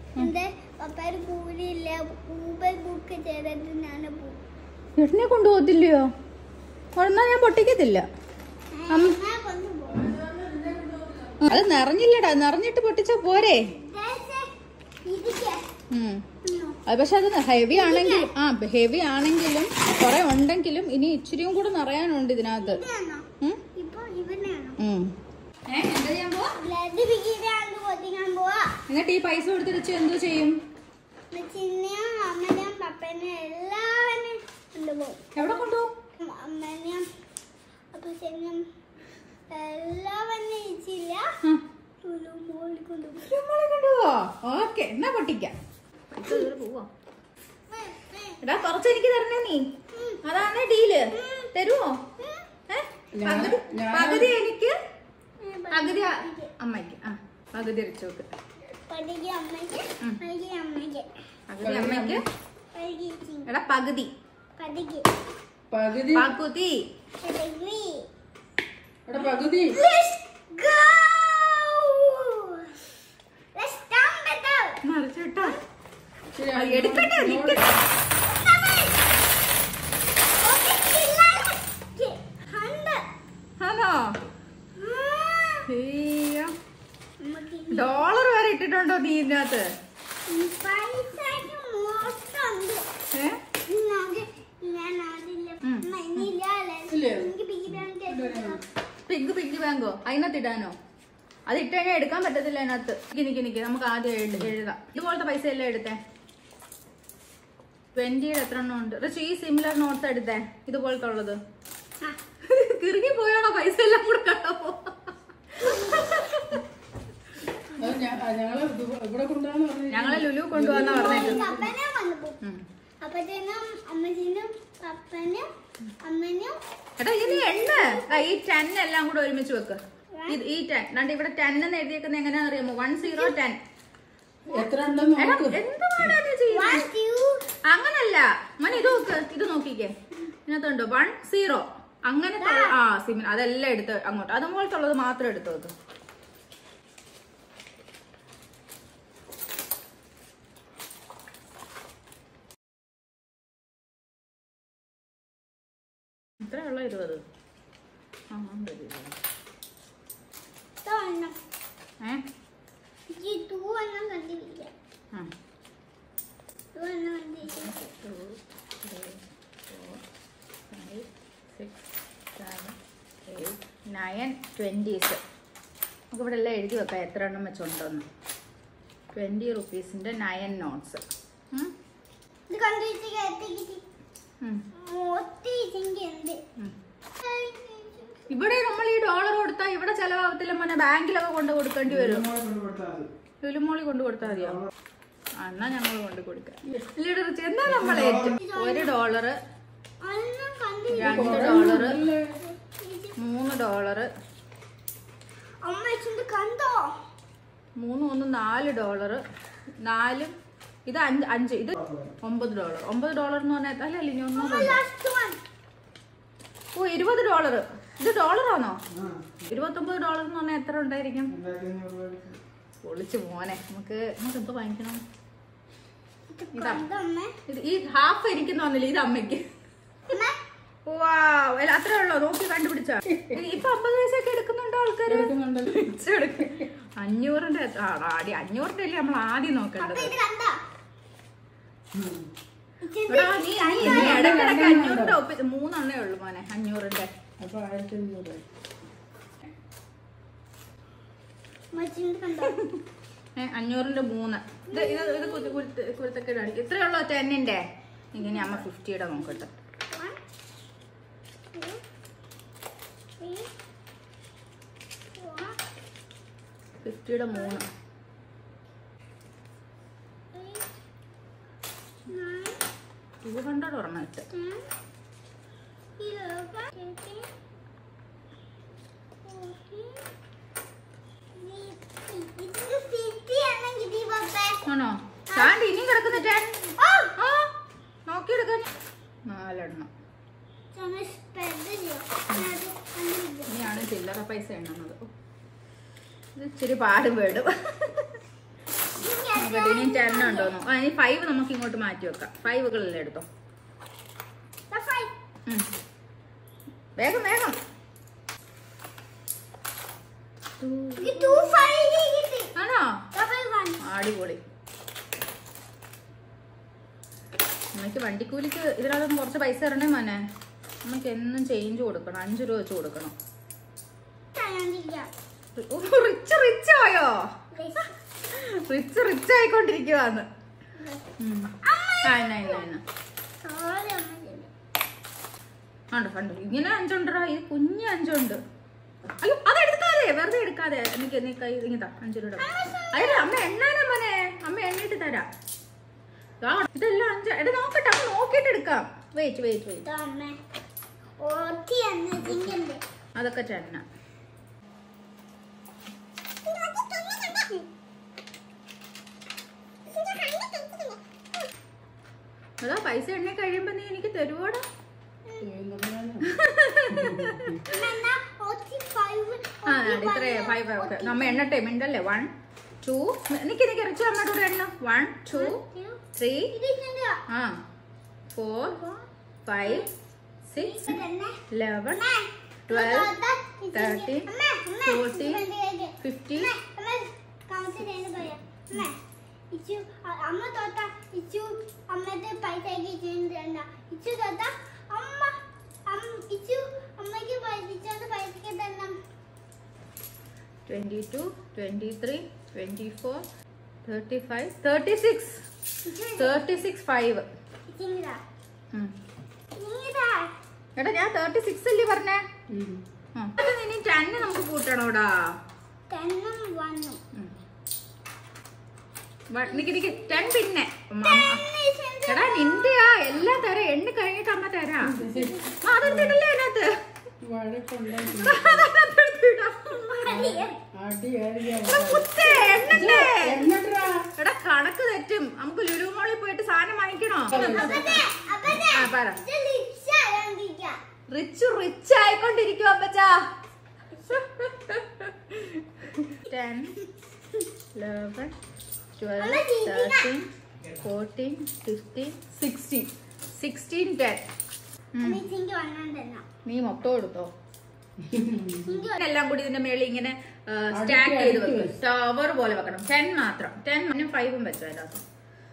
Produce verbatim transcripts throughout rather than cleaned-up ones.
ചേട്ടനെ കൊണ്ടുപോകത്തില്ലയോ? എന്നാ ഞാൻ പൊട്ടിക്കത്തില്ല. അത് നിറഞ്ഞില്ലടാ, നിറഞ്ഞിട്ട് പൊട്ടിച്ചാ പോരെ. അത് പക്ഷെ അത് ഹെവി ആണെങ്കിലും ആ ഹെവി ആണെങ്കിലും കൊറേ ഉണ്ടെങ്കിലും ഇനി ഇച്ചിരിയും കൂടെ നിറയാനുണ്ട് ഇതിനകത്ത്. എന്നിട്ട് ഈ പൈസ കൊടുത്ത് വെച്ച് എന്തോ ചെയ്യും? എവിടെ കൊണ്ടുപോകും? ഓക്കെ, എന്നാ പൊട്ടിക്കാം. എടാ കൊറച്ച് എനിക്ക് തരണേ നീ, അതാണ് ഡീല്. തരുമോ? പകുതി എനിക്ക്, പകുതി അമ്മയ്ക്ക്. ആ പകുതി അരച്ചു നോക്ക്. പകുതി അമ്മയ്ക്ക്. എടാ പകുതി പകുതി പകുതി പകുതി. മറിച്ചോട്ടോ, എടുക്കട്ടെ. ആണോ? ഡോളർ വരെ ഇട്ടിട്ടുണ്ടോ നീ ഇതിനകത്ത്? പിഗ് പിഗ് ബാങ്കോ അതിനകത്ത് ഇടാനോ? അത് ഇട്ട് കഴിഞ്ഞാൽ എടുക്കാൻ പറ്റത്തില്ല അതിനകത്ത്. നിക്ക് നിക്ക് നമുക്ക് ആദ്യം എഴുതാം. ഇതുപോലത്തെ പൈസ എല്ലാം എടുത്തേ. ട്വന്റിയുടെ എത്ര എണ്ണം ഉണ്ട്? പക്ഷേ ഈ സിമിലർ നോട്ട്സ് എടുത്തേ, ഇതുപോലത്തെ ഉള്ളത്. കിറുകി പോയാണോ പൈസ എല്ലാം കൂടെ കണ്ടപ്പോ? ഞങ്ങളെ ലുലു കൊണ്ടുപോകാന്നാ പറഞ്ഞത്. എടാ ഇനി എണ്ണ ഈ ടെൻ എല്ലാം കൂടെ ഒരുമിച്ച് വെക്ക്. ഈ ടെൻ രണ്ട് ഇവിടെ ടെൻ എന്ന് എഴുതിയേക്കുന്ന എങ്ങനെയാണെന്ന് അറിയാമോ? One zero ten. അങ്ങനല്ല മന, ഇത് നോക്ക്, ഇത് നോക്കിക്കേ. ഇതിനകത്തുണ്ടോ വൺ സീറോ അങ്ങനെ. ആ സിമിൽ അതെല്ലാം എടുത്ത് അങ്ങോട്ട്, അതുപോലത്തെ ഉള്ളത് മാത്രം എടുത്ത് വെക്ക്. ഇത്രയുള്ള ഇരുപത്. നയൻ ട്വന്റീസ് നമുക്ക് ഇവിടെ എല്ലാം എഴുതി വെക്കാം എത്ര എണ്ണം വെച്ചുണ്ടോന്ന്. ട്വന്റി റുപ്പീസിന്റെ നയൻ നോട്ട്സ്. ഇവിടെ നമ്മൾ ഈ ഡോളർ കൊടുത്താ ഇവിടെ ചെലവാകത്തില്ല മോനെ, ബാങ്കിലൊക്കെ കൊണ്ട് കൊടുക്കേണ്ടി വരും. ലുലുമോളി കൊണ്ട് കൊടുത്താൽ മതിയോ? എന്നാ ഞങ്ങൾ കൊണ്ട് കൊടുക്കാം. എന്നാ നമ്മളെ ഒരു ഡോളറ്, രണ്ട് ഡോളറ്, മൂന്ന് ഡോളറ്, മൂന്ന് മൂന്ന് നാല് ഡോളറ്, നാലും ഇത് അഞ്ച് അഞ്ച് ഇത് ഒമ്പത് ഡോളർ. ഒമ്പത് ഡോളർ എന്ന് പറഞ്ഞാൽ അല്ല ഇനി ഒന്നും. ഓ ഇരുപത് ഡോളർ. ഇത് ഡോളറാണോ? ഇരുപത്തൊമ്പത് ഡോളർ എന്ന് പറഞ്ഞാൽ എത്ര ഉണ്ടായിരിക്കും? പൊളിച്ചു മോനെ. നമുക്ക് നമുക്ക് എന്തോ വാങ്ങിക്കണം? ഇത് ഈ ഹാഫ് എനിക്ക് തോന്നില്ല, ഇത് അമ്മയ്ക്ക്. അത്രേ ഉള്ളോ? നോക്കി കണ്ടുപിടിച്ചാ. ഇപ്പൊ അമ്പത് പൈസയൊക്കെ എടുക്കുന്നുണ്ടോ ആൾക്കാര്? അഞ്ഞൂറിന്റെ ആടി അഞ്ഞൂറിന്റെ അല്ലേ നമ്മൾ ആദ്യം നോക്കേണ്ടത്. ഇടക്കിടക്ക് അഞ്ഞൂറിന്റെ ഒപ്പിച്ച് മൂന്നെണ്ണേ ഉള്ളു മോനെ അഞ്ഞൂറിന്റെ. അഞ്ഞൂറിന്റെ മൂന്ന്. ഇത് ഇത് ഇത് കുരുത്തൊക്കെ കാണിക്കും. ഇത്രയുള്ളോ ടെന്നിന്റെ? ഇങ്ങനെ അമ്മ ഫിഫ്റ്റിയുടെ നോക്കട്ടെ. ഫിഫ്റ്റിയുടെ മൂന്ന്. ടു ഹൺഡ്രഡ് ഒരെണ്ണം ഇട്ട്. ആണോ? ചാണ്ടി ഇനിയും കിടക്കുന്ന ടെൻ നോക്കിയെടുക്കാൻ. നാലെണ്ണം. ഇനിയാണ് ചില്ലറ പൈസ എണ്ണുന്നത്. ഇത് ഇച്ചിരി പാടും വേടും. നോക്കട്ടെ ഇനി ടെൻ ഉണ്ടോന്നോ. ആ ഇനി ഫൈവ് നമുക്ക് ഇങ്ങോട്ട് മാറ്റി വെക്കാം. ഫൈവുകളല്ലേ എടുത്തോ. വേഗം വേഗം. ആണോ? അടിപൊളി. അമ്മയ്ക്ക് വണ്ടിക്കൂലിക്ക് ഇതിനകത്ത് കുറച്ച് പൈസ തരണേ മോനെ. അമ്മയ്ക്ക് എന്നും ചേഞ്ച് കൊടുക്കണം. അഞ്ചു രൂപ വെച്ച് കൊടുക്കണം. റിച്ച് റിച്ച് ആയോ? റിച്ച് റിച്ച് ആയിക്കൊണ്ടിരിക്കുവാന്ന്. ആണ്ടോ കണ്ടോ ഇങ്ങനെ അഞ്ചുണ്ടോ. ഇത് കുഞ്ഞ് അഞ്ചുണ്ട്. അയ്യോ അതെടുക്കാതെ വെറുതെ എടുക്കാതെ. എനിക്ക് നീ കൈ ഇങ്ങതാ അഞ്ചു രൂപ. അയ്യോ അമ്മ എണ്ണാനാ മോനെ. അമ്മ എണ്ണിട്ട് തരാം. ഇതെല്ലാം അഞ്ച്. എടാ നോക്കട്ടെ അമ്മ നോക്കിട്ട് എടുക്കാം. Wait wait wait. അതൊക്കെ ചെണ്ണ. അതാ പൈസ എണ്ണ കഴിയുമ്പോ നീ എനിക്ക് തരുവോടാ? ഇത്രേ ഫൈവ്. നമ്മ എണ്ണട്ടെ മിണ്ടല്ലേ. വൺ ടു നിക്ക് നിക്ക് റിച്ച് അമ്മയുടെ കൂടെ എണ്ണ. വൺ ടു ത്രീ ആ four five six eleven twelve thirteen fourteen fifteen. അമ്മ തോട്ട ഇച്ചു അമ്മയുടെ പൈസ ഇച്ചു തോട്ട അമ്മ ഇച്ചു അമ്മയ്ക്ക് പൈസ പൈസക്ക് തരണം. Twenty two twenty three twenty four thirty five thirty six thirty six five. എടാ ഞാൻ തേർട്ടി സിക്സ് അല്ലേ പറഞ്ഞേ. ഇനി ടെന്ന് നമുക്ക് കൂട്ടണോടാ. ടെൻ പിന്നെ എടാ നിന്റെയാ എല്ലാം തരാം. എണ്ണ കഴിഞ്ഞിട്ട് അമ്മ തരാം. അതെടുത്തിട്ടല്ലേ അതിനകത്ത്. എടാ കണക്ക് തെറ്റും. നമുക്ക് ലുലു മോളിൽ പോയിട്ട് സാധനം വാങ്ങിക്കണോ? റിച്ച് റിച്ച് ആയിക്കൊണ്ടിരിക്കും അപ്പച്ചാ. Ten eleven twelve thirteen fourteen fifteen sixteen sixteen ten. നീ മൊത്തം എടുത്തോ. എല്ലാം കൂടി ഇതിന്റെ മേളിൽ ഇങ്ങനെ സ്റ്റാക്ക് ചെയ്ത് വെക്കും. ടവർ പോലെ വെക്കണം. ടെൻ മാത്രം. ടെൻ ഫൈവും വെച്ചോ അതിനകത്ത്.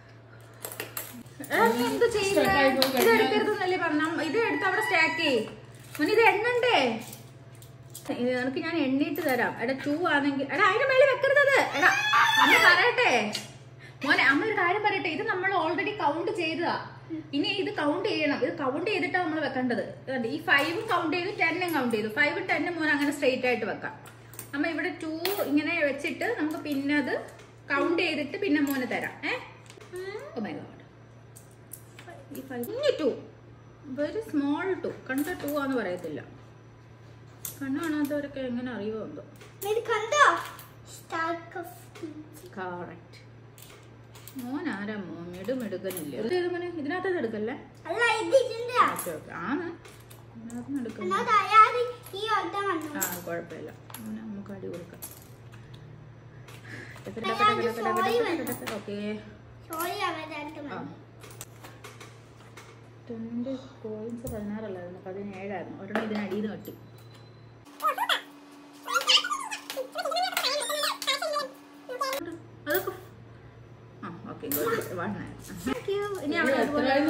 എന്ത് ചെയ്യുന്നത്? ഇത് എടുക്കരുതെന്നല്ലേ പറഞ്ഞ. ഇത് എടുത്ത് അവിടെ സ്റ്റാക്ക് ചെയ്യും. മോനെ ഇത് എണ്ണണ്ടേ? നിനക്ക് ഞാൻ എണ്ണിട്ട് തരാം. എടാ ടൂ ആണെങ്കിൽ എടാ അതിന്റെ മേളിൽ വെക്കരുത്. എടാ അമ്മ പറയട്ടെ മോനെ. അമ്മ ഒരു കാര്യം പറയട്ടെ. ഇത് നമ്മൾ ഓൾറെഡി കൗണ്ട് ചെയ്തതാ. ഇനി ഇത് കൗണ്ട് ചെയ്യണം. ഇത് കൗണ്ട് ചെയ്തിട്ടാണ് നമ്മൾ വെക്കേണ്ടത്. ഈ ഫൈവും കൗണ്ട് ചെയ്തു ടെന്നും കൗണ്ട് ചെയ്തു. ഫൈവും ടെന്നും മോനെ അങ്ങനെ സ്ട്രെയിറ്റ് ആയിട്ട് വെക്കാം. അമ്മ ഇവിടെ ടൂ ഇങ്ങനെ വെച്ചിട്ട് നമുക്ക് പിന്നെ അത് കൗണ്ട് ചെയ്തിട്ട് പിന്നെ മോനെ തരാം. ഏഹ് ഓ മൈ ഗോഡ്. ഈ ഫൈവ് ഇനി ടു വെരി സ്മോൾ ടു. കണ്ട ടു ആന്ന് പറയത്തില്ല. കണ്ണു കാണാത്തവരൊക്കെ എങ്ങനെ അറിയുമോ എന്തോ. കറക്റ്റ്. മോൻ ആരാ മോൻ മിടുമിടുക്കനില്ല. ഇതിനകത്ത് എടുക്കല്ലേ? ആണ് ആ കുഴപ്പമില്ല. നമുക്ക് അടി കൊടുക്കാം. ഓക്കെ ടെന്നിന്റെ കോയിൻസ് പതിനാറല്ലായിരുന്നു പതിനേഴായിരുന്നു. ഒരെണ്ണം ഇതിനടിയിൽ നിന്ന് കട്ടി. അതൊക്കെ ആ ഓക്കെ ഇനി അവിടെ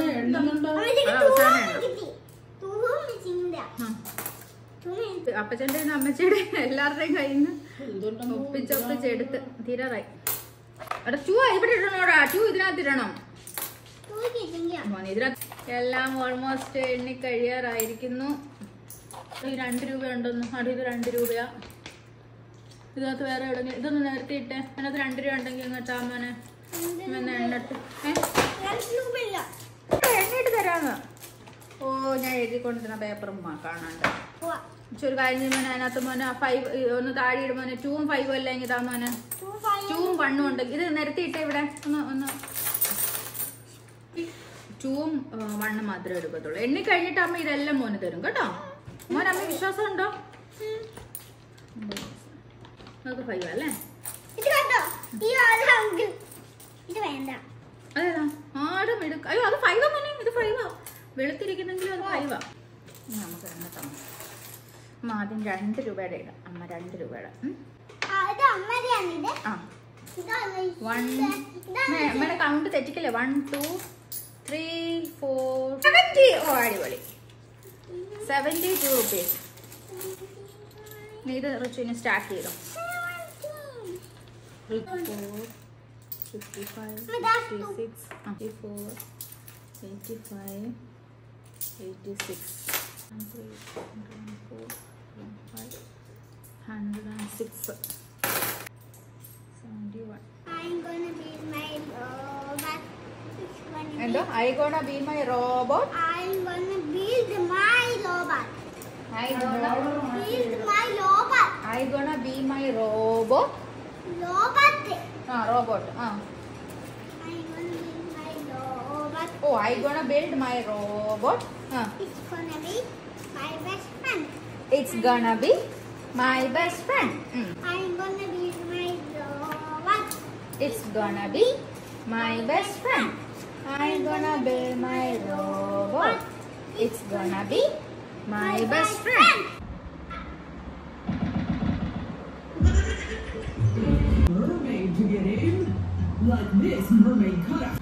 അപ്പച്ചന്റെ അമ്മച്ചയുടെ എല്ലാവരുടെയും കയ്യിൽ നിന്ന് ഒപ്പിച്ചൊപ്പിച്ചെടുത്ത് തീരാറായി. അവിടെ ചൂ ഇവിടെ ഇടണോടാ. ചൂ ഇതിനകത്ത് ഇടണം. ഇതിനകത്ത് എല്ലാം ഓൾമോസ്റ്റ് എണ്ണി കഴിയാറായിരിക്കുന്നു. ഈ രണ്ട് രൂപ ഉണ്ടെന്ന്. അവിടെ ഇത് രണ്ട് രൂപയാ. ഇതിനകത്ത് വേറെ എവിടെയെങ്കിലും ഇതൊന്ന് നേരത്തെ ഇട്ടേ. അതിനകത്ത് രണ്ട് രൂപ ഉണ്ടെങ്കിൽ ഇങ്ങോട്ടാ മോനെ എണ്ണിട്ട് എണ്ണിട്ട് തരാന്ന്. ഓ ഞാൻ എഴുതി കൊണ്ടിരുന്ന പേപ്പറും കാണാണ്ട്. ഒരു കാര്യം മോനെ അതിനകത്ത് മോനെ ഫൈവ് ഒന്ന് താഴെ ഇടും മോനെ. ടൂവും ഫൈവും അല്ല എങ്കിൽ താ മോനെ. ടൂവും വണ്ണും ഉണ്ടെങ്കിൽ ഇത് നിരത്തി ഇട്ടേ. ഇവിടെ ഒന്ന് ഒന്ന് ടൂവും വണ്ണും മാത്രമേ എടുക്കത്തുള്ളൂ. എണ്ണി കഴിഞ്ഞിട്ട് അമ്മ ഇതെല്ലാം മോന് തരും കേട്ടോ. മോൻ അമ്മ വിശ്വാസം ഉണ്ടോ? നമുക്ക് ഫൈവ് അല്ലേ? അയ്യോ അത് ഫൈവാ മോനെ, ഇത് ഫൈവാ. വെളുത്തിരിക്കുന്നെങ്കിലും അത് ഫൈവാ. നമുക്ക് തന്നെ തന്നു. അമ്മ ആദ്യം രണ്ട് രൂപയുടെ ഇടാം. അമ്മ രണ്ട് രൂപയുടെ ആ വൺ അമ്മയുടെ കൗണ്ട് തെറ്റിക്കല്ലേ. One two three four seventy. Oh അടിപൊളി. Seventy two rupees. ഇത് റിച്ചുവിന് സ്റ്റാർട്ട് ചെയ്തോ. Fifty five fifty six fifty four eighty five eighty six hundred and six seventy one. എന്തോ I gonna be my robot. I'm gonna build my robot. I gonna build my robot. I gonna be my robot. Robot. Ah, robot. Ah. I'm gonna build my robot. Oh, I gonna build my robot. Ah. It's gonna be my best friend. It's gonna be my best friend. Mm. I'm gonna build my robot. It's gonna be my best friend. I'm gonna build my robot. It's gonna be my best friend. Mermaid to get in? Like this mermaid cut a